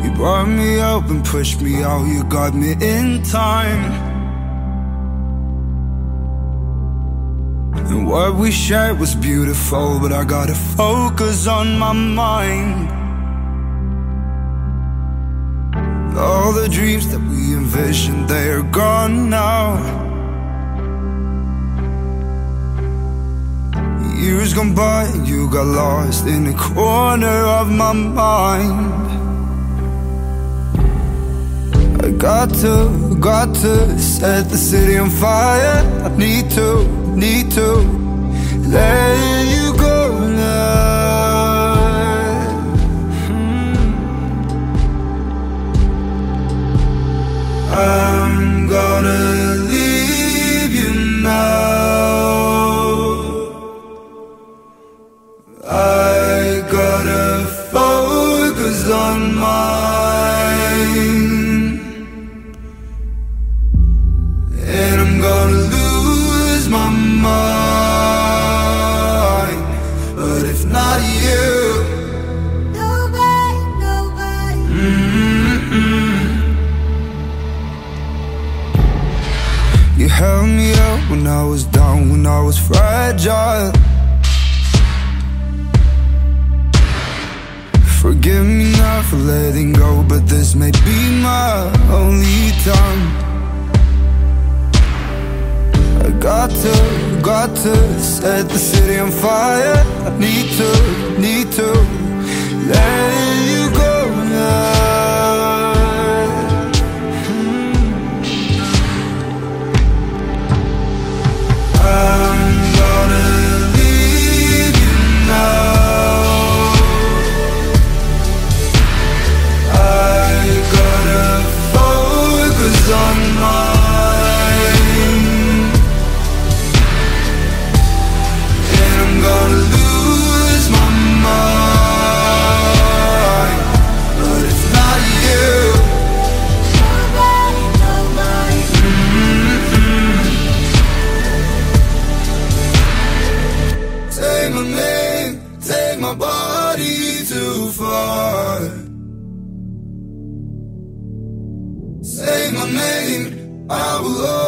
You brought me up and pushed me out, you got me in time. And what we shared was beautiful, but I gotta focus on my mind. All the dreams that we envisioned, they are gone now. Years gone by and you got lost in the corner of my mind. I got to set the city on fire. I need to let you go now. I'm gonna leave you now. I gotta focus on mine. And I'm gonna lose my mind. But if not you, nobody. You held me up when I was down, when I was fragile. Forgive me now for letting go, but this may be my only time. I got to set the city on fire. I need to let you go now. I'm gonna leave you now. I gotta focus on mine. And I'm gonna lose my mind. But it's not you. Nobody. Take my name, take my body too far. Say my name, I will